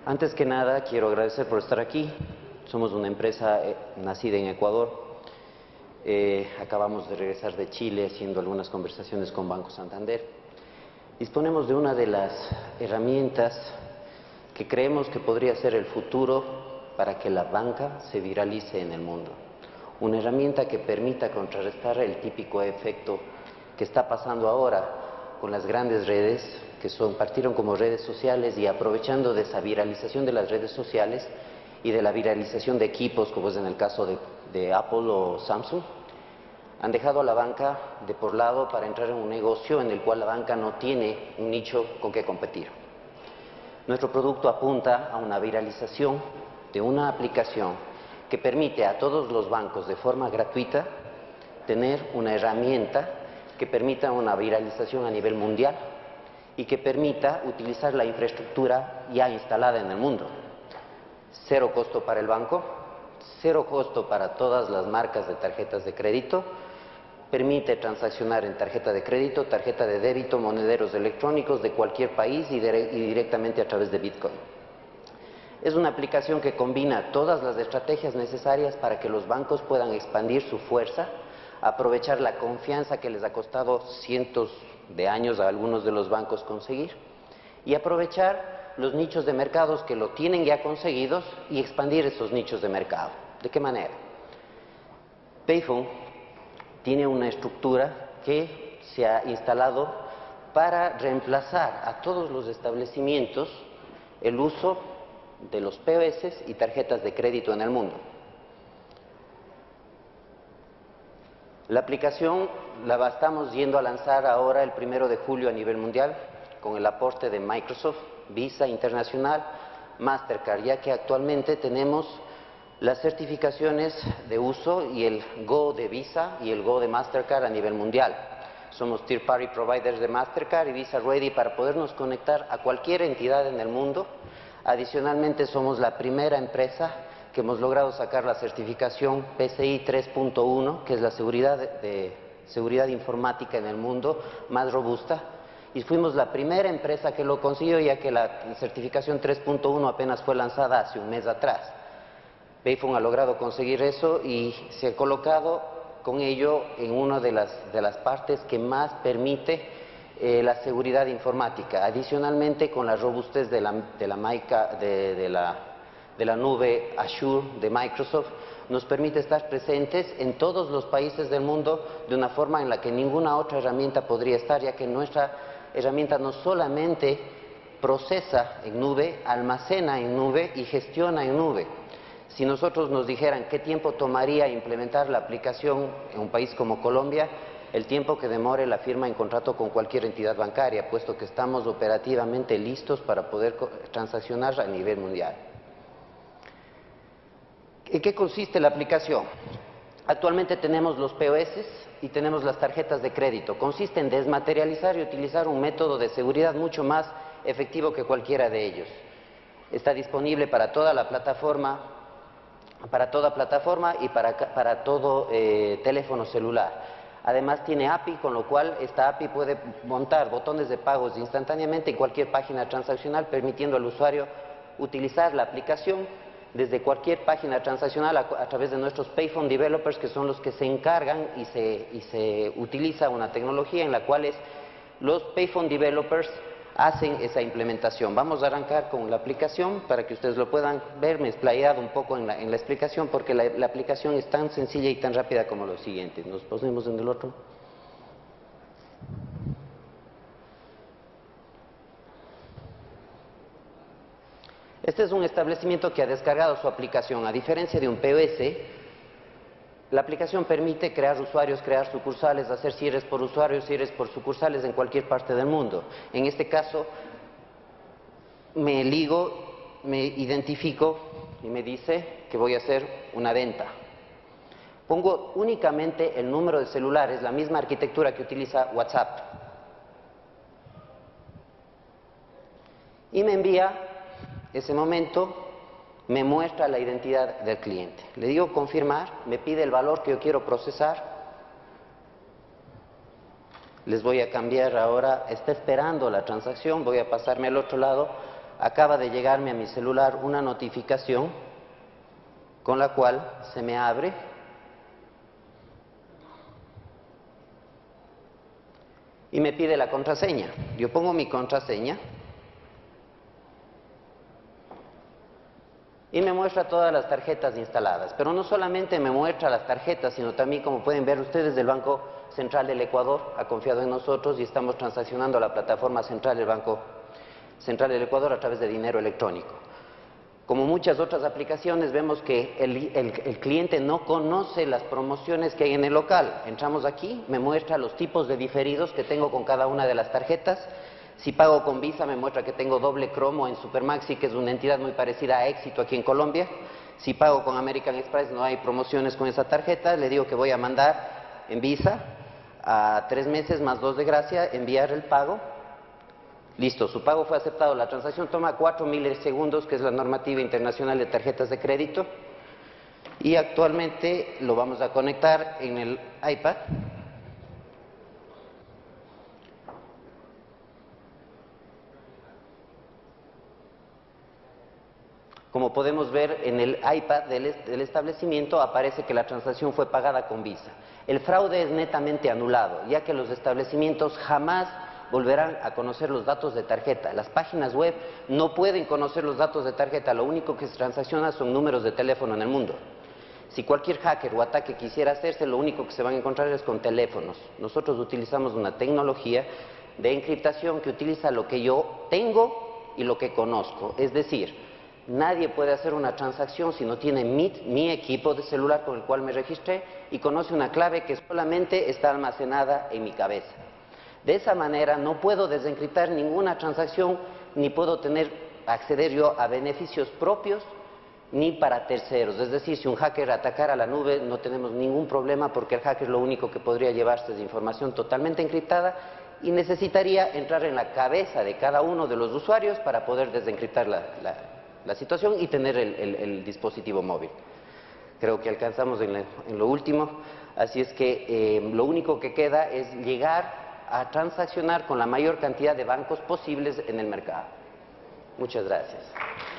Antes que nada, quiero agradecer por estar aquí. Somos una empresa nacida en Ecuador. Acabamos de regresar de Chile haciendo algunas conversaciones con Banco Santander. Disponemos de una de las herramientas que creemos que podría ser el futuro para que la banca se viralice en el mundo. Una herramienta que permita contrarrestar el típico efecto que está pasando ahora con las grandes redes, que partieron como redes sociales, y aprovechando de esa viralización de las redes sociales y de la viralización de equipos, como es en el caso de Apple o Samsung, han dejado a la banca de por lado para entrar en un negocio en el cual la banca no tiene un nicho con que competir. Nuestro producto apunta a una viralización de una aplicación que permite a todos los bancos de forma gratuita tener una herramienta que permita una viralización a nivel mundial y que permita utilizar la infraestructura ya instalada en el mundo. Cero costo para el banco, cero costo para todas las marcas de tarjetas de crédito, permite transaccionar en tarjeta de crédito, tarjeta de débito, monederos electrónicos de cualquier país y directamente a través de Bitcoin. Es una aplicación que combina todas las estrategias necesarias para que los bancos puedan expandir su fuerza, aprovechar la confianza que les ha costado cientos de años a algunos de los bancos conseguir, y aprovechar los nichos de mercados que lo tienen ya conseguidos y expandir esos nichos de mercado. ¿De qué manera? Payphone tiene una estructura que se ha instalado para reemplazar a todos los establecimientos el uso de los POS y tarjetas de crédito en el mundo. La aplicación la estamos yendo a lanzar ahora el 1 de julio a nivel mundial con el aporte de Microsoft, Visa Internacional, Mastercard, ya que actualmente tenemos las certificaciones de uso y el Go de Visa y el Go de Mastercard a nivel mundial. Somos Third Party Providers de Mastercard y Visa Ready para podernos conectar a cualquier entidad en el mundo. Adicionalmente, somos la primera empresa que hemos logrado sacar la certificación PCI 3.1, que es la seguridad informática en el mundo más robusta, y fuimos la primera empresa que lo consiguió, ya que la certificación 3.1 apenas fue lanzada hace un mes atrás. Payphone ha logrado conseguir eso y se ha colocado con ello en una de las partes que más permite la seguridad informática. Adicionalmente, con la robustez de la nube Azure de Microsoft, nos permite estar presentes en todos los países del mundo de una forma en la que ninguna otra herramienta podría estar, ya que nuestra herramienta no solamente procesa en nube, almacena en nube y gestiona en nube. Si nosotros nos dijeran qué tiempo tomaría implementar la aplicación en un país como Colombia, el tiempo que demore la firma en contrato con cualquier entidad bancaria, puesto que estamos operativamente listos para poder transaccionar a nivel mundial. ¿En qué consiste la aplicación? Actualmente tenemos los POS y tenemos las tarjetas de crédito. Consiste en desmaterializar y utilizar un método de seguridad mucho más efectivo que cualquiera de ellos. Está disponible para toda la plataforma, y para todo teléfono celular. Además tiene API, con lo cual esta API puede montar botones de pagos instantáneamente en cualquier página transaccional, permitiendo al usuario utilizar la aplicación desde cualquier página transaccional a través de nuestros Payphone Developers, que son los que se encargan y se utiliza una tecnología en la cual los Payphone Developers hacen esa implementación. Vamos a arrancar con la aplicación para que ustedes lo puedan ver. Me he explayado un poco en la explicación porque la aplicación es tan sencilla y tan rápida como lo siguiente. Nos ponemos en el otro. Este es un establecimiento que ha descargado su aplicación. A diferencia de un POS, la aplicación permite crear usuarios, crear sucursales, hacer cierres por usuarios, cierres por sucursales en cualquier parte del mundo. En este caso, me ligo, me identifico y me dice que voy a hacer una venta. Pongo únicamente el número de celulares, la misma arquitectura que utiliza WhatsApp. Y me envía, ese momento, me muestra la identidad del cliente. Le digo confirmar, me pide el valor que yo quiero procesar. Les voy a cambiar ahora, está esperando la transacción, voy a pasarme al otro lado acaba de llegarme a mi celular una notificación con la cual se me abre y me pide la contraseña. Yo pongo mi contraseña y me muestra todas las tarjetas instaladas. Pero no solamente me muestra las tarjetas, sino también, como pueden ver ustedes, el Banco Central del Ecuador ha confiado en nosotros y estamos transaccionando la plataforma central del Banco Central del Ecuador a través de dinero electrónico. Como muchas otras aplicaciones, vemos que el cliente no conoce las promociones que hay en el local. Entramos aquí, me muestra los tipos de diferidos que tengo con cada una de las tarjetas. Si pago con Visa, me muestra que tengo doble cromo en Supermaxi, que es una entidad muy parecida a Éxito aquí en Colombia. Si pago con American Express, no hay promociones con esa tarjeta. Le digo que voy a mandar en Visa a 3 meses más 2 de gracia, enviar el pago. Listo, su pago fue aceptado. La transacción toma 4 milisegundos, que es la normativa internacional de tarjetas de crédito. Y actualmente lo vamos a conectar en el iPad. Como podemos ver en el iPad del establecimiento aparece que la transacción fue pagada con Visa. El fraude es netamente anulado, ya que los establecimientos jamás volverán a conocer los datos de tarjeta. Las páginas web no pueden conocer los datos de tarjeta, lo único que se transacciona son números de teléfono en el mundo. Si cualquier hacker o ataque quisiera hacerse, lo único que se van a encontrar es con teléfonos. Nosotros utilizamos una tecnología de encriptación que utiliza lo que yo tengo y lo que conozco. Es decir, nadie puede hacer una transacción si no tiene mi equipo de celular con el cual me registré y conoce una clave que solamente está almacenada en mi cabeza. De esa manera no puedo desencriptar ninguna transacción, ni puedo acceder yo a beneficios propios ni para terceros. Es decir, si un hacker atacara la nube, no tenemos ningún problema porque el hacker lo único que podría llevarse es información totalmente encriptada y necesitaría entrar en la cabeza de cada uno de los usuarios para poder desencriptar la situación y tener el dispositivo móvil. Creo que alcanzamos en lo último, así es que lo único que queda es llegar a transaccionar con la mayor cantidad de bancos posibles en el mercado. Muchas gracias.